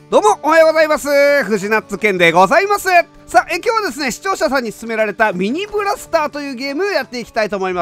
どうもおはようございます。藤ナッツ健でございます。さあ、今日はですね、視聴者さんに勧められたミニブラスターというゲームをやっていきたいと思います。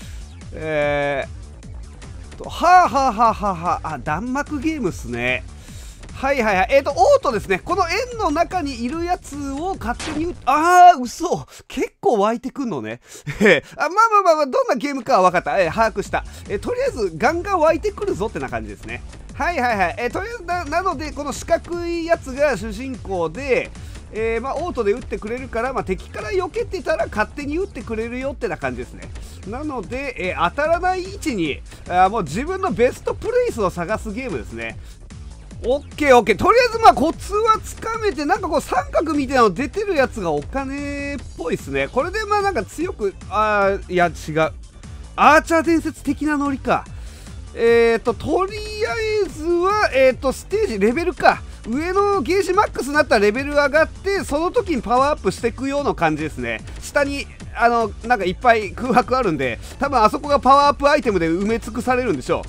弾幕ゲームっすね。はいはいはい。オートですね。この円の中にいるやつを勝手に嘘。結構湧いてくんのね。まあ、どんなゲームかは分かった。把握した。とりあえず、ガンガン湧いてくるぞってな感じですね。はいはいはい。とりあえずなので、この四角いやつが主人公で、オートで撃ってくれるから、敵から避けてたら勝手に撃ってくれるよってな感じですね。なので、当たらない位置にもう自分のベストプレイスを探すゲームですね。オッケーオッケー。とりあえずコツはつかめて、なんかこう三角みたいなの出てるやつがお金っぽいですね。これでなんか強く、いや違う。アーチャー伝説的なノリか。とりあえずは、ステージレベルか。上のゲージマックスになったらレベル上がって、その時にパワーアップしていくような感じですね。下になんかいっぱい空白あるんで、多分あそこがパワーアップアイテムで埋め尽くされるんでしょう。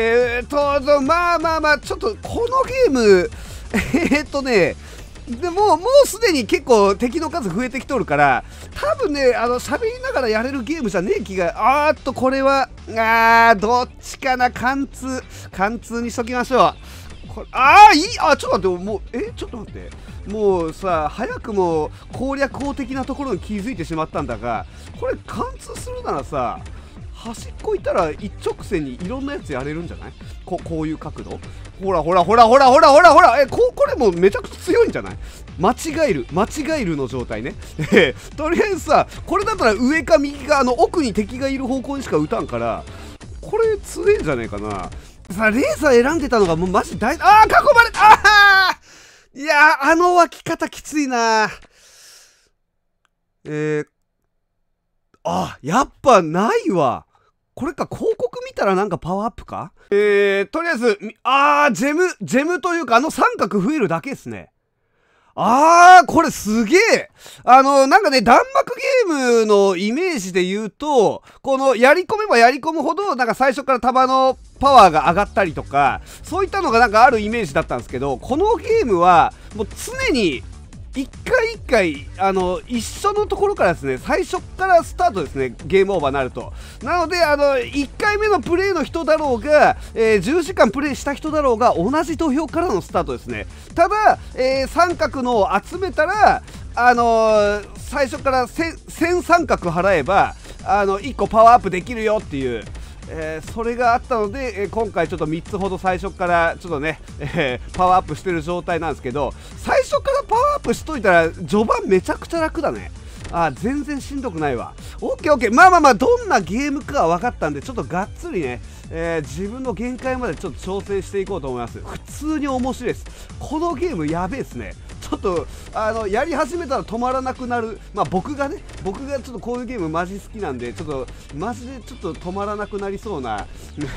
ちょっとこのゲームでもうすでに結構敵の数増えてきとるから、多分ね、喋りながらやれるゲームじゃねえ気が。これはどっちかな。貫通にしときましょう。これちょっと待って、もうちょっと待って、もうさ、早くも攻略法的なところに気づいてしまったんだが、これ貫通するならさ、端っこ行ったら一直線にいろんなやつやれるんじゃない？こういう角度。ほら、これもうめちゃくちゃ強いんじゃない？間違えるの状態ね。とりあえずさ、これだったら上か右か奥に敵がいる方向にしか撃たんから、これ強いんじゃないかな。さあ、レーザー選んでたのがもうマジ大、囲まれた。いやー、湧き方きついな。やっぱないわ。これか、広告見たらなんかパワーアップか。とりあえず、ジェムというか三角増えるだけですね。これすげえ。なんかね、弾幕ゲームのイメージで言うと、このやり込めばやり込むほど、なんか最初から弾のパワーが上がったりとか、そういったのがなんかあるイメージだったんですけど、このゲームは、もう常に、一回一回、一緒のところからですね、最初からスタートですね、ゲームオーバーになると。なので、1回目のプレイの人だろうが、10時間プレイした人だろうが、同じ土俵からのスタートですね。ただ、三角のを集めたら、最初から1000三角払えば、1個パワーアップできるよっていう。それがあったので、今回ちょっと3つほど最初からちょっとね、パワーアップしてる状態なんですけど、最初からパワーアップしといたら序盤めちゃくちゃ楽だね。全然しんどくないわ。オッケーオッケー。どんなゲームかは分かったんで、ちょっとがっつりね、自分の限界までちょっと挑戦していこうと思います。普通に面白いです。このゲームやべえっすね。ちょっとやり始めたら止まらなくなる。僕がちょっとこういうゲームマジ好きなんで、ちょっとマジでちょっと止まらなくなりそうな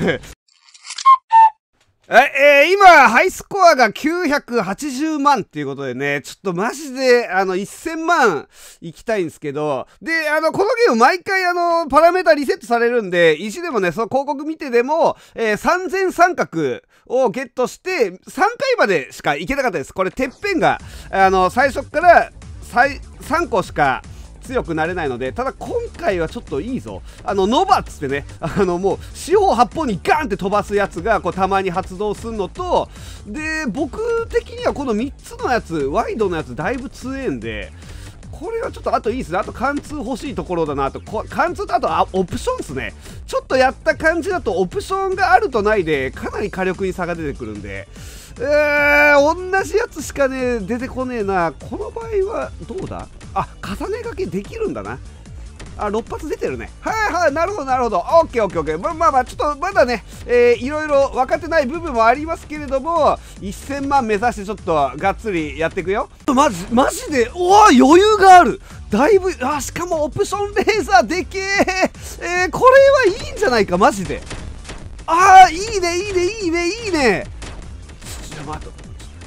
今、ハイスコアが980万っていうことでね、ちょっとマジで、1000万いきたいんですけど、で、このゲーム毎回パラメータリセットされるんで、意地でもね、その広告見てでも、3000三角をゲットして、3回までしかいけなかったです。これ、てっぺんが、最初から3個しか、強くなれないので、ただ今回はちょっといいぞ。ノバっつってね、もう四方八方にガーンって飛ばすやつがこうたまに発動するのと、で僕的にはこの3つのやつ、ワイドのやつだいぶ強えんで、これはちょっとあといいですね。あと貫通欲しいところだなと。貫通とあとオプションですね。ちょっとやった感じだとオプションがあるとないでかなり火力に差が出てくるんで、同じやつしかね出てこねえな。この場合はどうだ。重ね掛けできるんだな。6発出てるね。なるほどなるほど。オッケーオッケーオッケー。ちょっとまだね、いろいろ分かってない部分もありますけれども、1000万目指してちょっとがっつりやっていくよ。マジで余裕がある。だいぶ、しかもオプションレーザーでけえ。これはいいんじゃないか、マジで。いいね。ちょっと待って。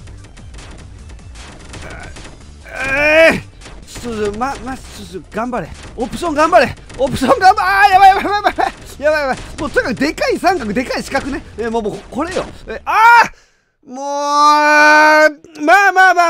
頑張れ。オプション頑張れ。やばい。もうとにかくでかい三角、でかい四角ね。もうこれよ。もう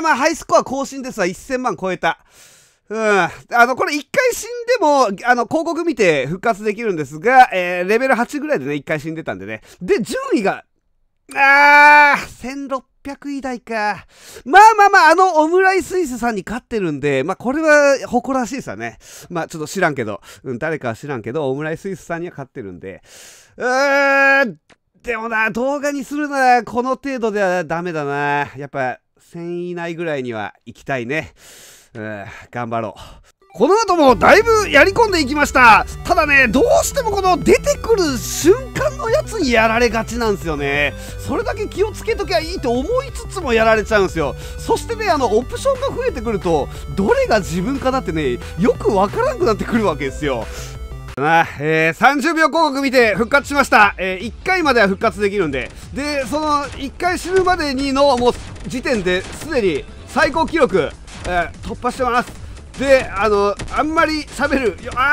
まあハイスコア更新ですわ。1000万超えた。これ一回死んでも、広告見て復活できるんですが、レベル8ぐらいでね、一回死んでたんでね。で、順位が、1600位台か。まあまあまあ、オムライスイスさんに勝ってるんで、まあこれは誇らしいですよね。まあちょっと知らんけど、誰かは知らんけど、オムライスイスさんには勝ってるんで。でもな、動画にするなら、この程度ではダメだな。やっぱ、1000位以内ぐらいには行きたいね。頑張ろう。この後もだいぶやり込んでいきました。ただね、どうしてもこの出てくる瞬間のやつにやられがちなんですよね。それだけ気をつけときゃいいと思いつつもやられちゃうんですよ。そしてね、オプションが増えてくると、どれが自分かなってね、よくわからなくなってくるわけですよ。30秒広告見て復活しました。1回までは復活できるんで。で、その1回死ぬまでにのもう時点ですでに最高記録、突破してます。で、あんまり喋るよ。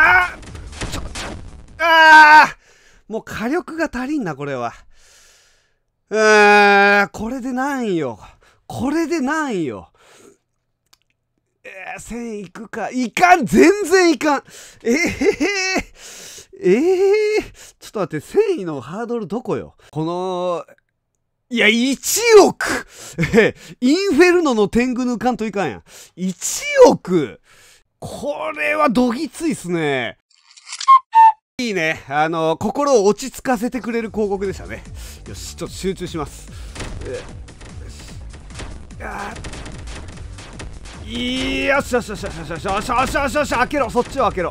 もう火力が足りんな、これは。これで何よ。これで何よ。1000いくか。いかん、全然いかん。ちょっと待って、1000位のハードルどこよ。この、いや、1億インフェルノの天狗抜かんといかんやん。1億これはどぎついっすね。いいね。心を落ち着かせてくれる広告でしたね。よし、ちょっと集中します。よしよしよしよしよしよしよしよしよしよし、開けろ、そっちを開けろ。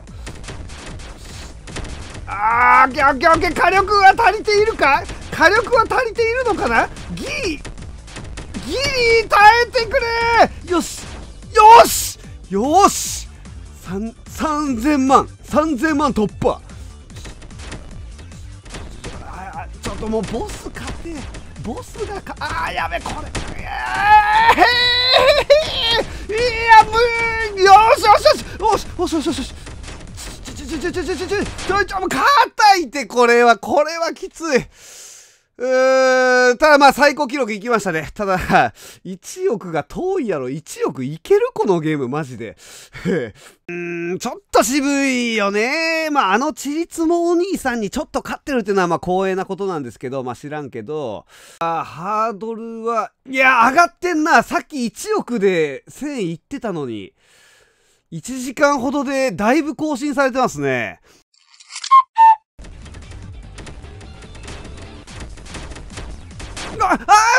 オッケーオッケーオッケー、火力は足りているか。火力は足りているのかな。ギリ耐えてくれ。よしよしよし、3000万突破。ちょっともうボス勝て、ボスがやべ、これいや、よしよしよしよしよしよしよし、もう硬いって、これはきつい。ただまあ最高記録いきましたね。ただ、1億が遠いやろ。1億いけるこのゲーム、マジで。ちょっと渋いよね。まあちりつもお兄さんにちょっと勝ってるっていうのはまあ光栄なことなんですけど、まあ知らんけど、ハードルは、いや、上がってんな。さっき1億で1000いってたのに、1時間ほどでだいぶ更新されてますね。も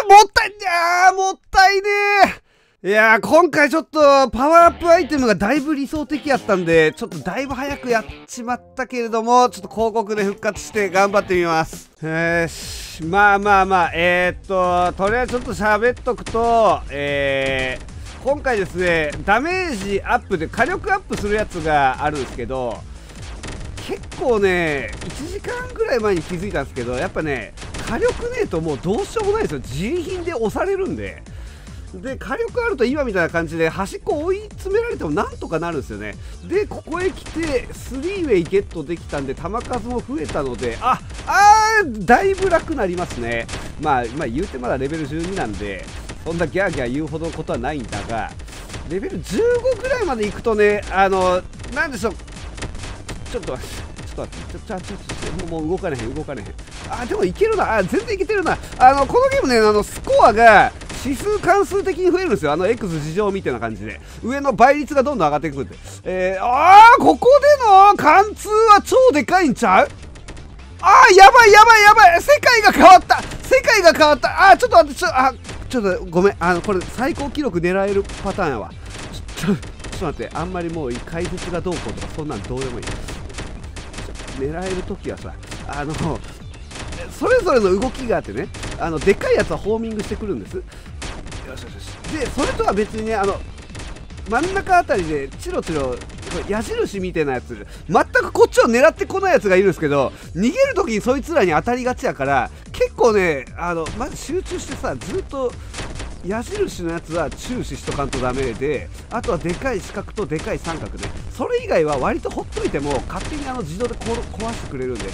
ったいねえ。いやー、今回ちょっとパワーアップアイテムがだいぶ理想的やったんで、ちょっとだいぶ早くやっちまったけれども、ちょっと広告で復活して頑張ってみます。まあまあまあ、とりあえずちょっと喋っとくと、今回ですね、ダメージアップで火力アップするやつがあるんですけど、結構ね、1時間ぐらい前に気づいたんですけど、やっぱね、火力ねえともうどうしようもないですよ。自利品で押されるんで。で、火力あると今みたいな感じで端っこ追い詰められてもなんとかなるんですよね。で、ここへ来て3ウェイゲットできたんで球数も増えたので、だいぶ楽になりますね。まあ言うてまだレベル12なんで、そんなギャーギャー言うほどのことはないんだが、レベル15ぐらいまで行くとね、なんでしょう、ちょっと待って。もう動かれへん。でもいけるな。全然いけてるな。このゲームね、スコアが指数関数的に増えるんですよ。X 事情みたいな感じで。上の倍率がどんどん上がっていくんで。ここでの貫通は超でかいんちゃう。やばい。世界が変わった。ちょっと待って、ちょっとごめん。これ最高記録狙えるパターンやわ。ちょっと待って。あんまりもう解説がどうこうとか、そんなんどうでもいい。狙えるときはさ、それぞれの動きがあってね、でっかいやつはホーミングしてくるんです。よし。で、それとは別にね、真ん中あたりでチロチロ矢印みたいなやつ、全くこっちを狙ってこないやつがいるんですけど、逃げるときにそいつらに当たりがちやから、結構ね、まず集中してさ、ずっと矢印のやつは注視しとかんとダメで、あとはでかい四角とでかい三角ね。それ以外は割とほっといても勝手に自動で壊してくれるんで、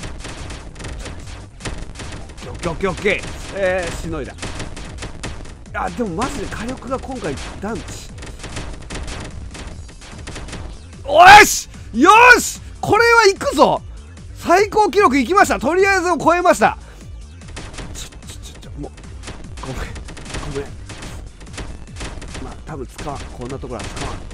オッケーしのいだ。 あ、でもマジで火力が今回団地。おしよし、これはいくぞ。最高記録いきました。とりあえずを超えました。もうごめんまあ多分使わん、こんなところは使わん。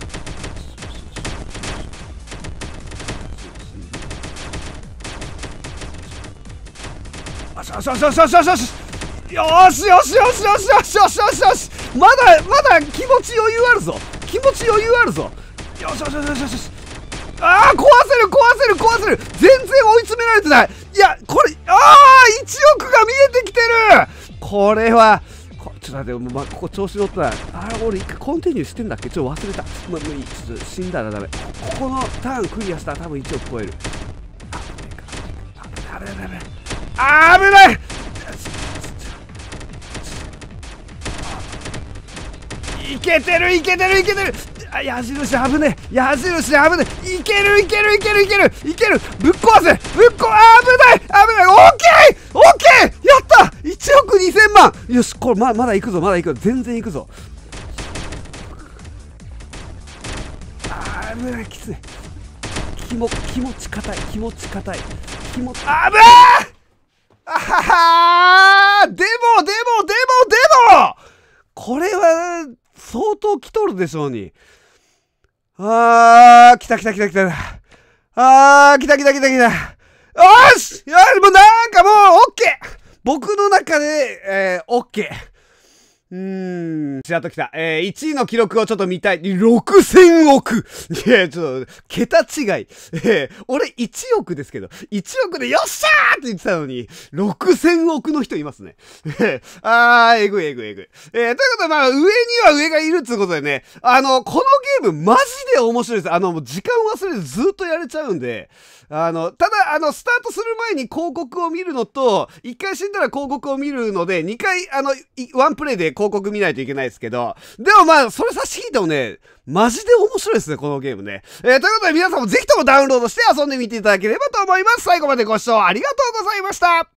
よしよしよしよしよしよしよしよしよしよしよしよしよしよしよし、まだ気持ち余裕あるぞ。気持ち余裕あるぞ。よしよしよしよしよし。ああ、壊せる。全然追い詰められてない。いや、これ、ああ、1億が見えてきてる。これはちょっと待って、ここ調子乗ったら、俺一回コンティニューしてんだっけ。ちょっと忘れた。もういい、ちょっと死んだらダメ。ここのターンクリアしたら多分1億超える。危ない。いけてる。あ、矢印危ねえ。いける。ぶっ壊せ。危ない。オッケー。やった。1億2000万。よし、これまだ行くぞ。全然行くぞ。危ない。きつい。気持ち硬い。危ない。あははー。でもこれは相当来とるでしょうに。来た。よし、いや、もうなんかもうオッケー。僕の中で、オッケー。ちらっときた。1位の記録をちょっと見たい。6000億。いや、ちょっと、桁違い。俺1億ですけど、1億でよっしゃーって言ってたのに、6000億の人いますね。えぐい。ということで、まあ、上には上がいるってことでね、このゲーム、マジで面白いです。もう時間忘れてずっとやれちゃうんで、ただ、スタートする前に広告を見るのと、1回死んだら広告を見るので、2回、ワンプレイで広告見ないといけないですけど、でもまあ、それ差し引いてもね、マジで面白いですね、このゲームね。ということで、皆さんもぜひともダウンロードして遊んでみていただければと思います。最後までご視聴ありがとうございました。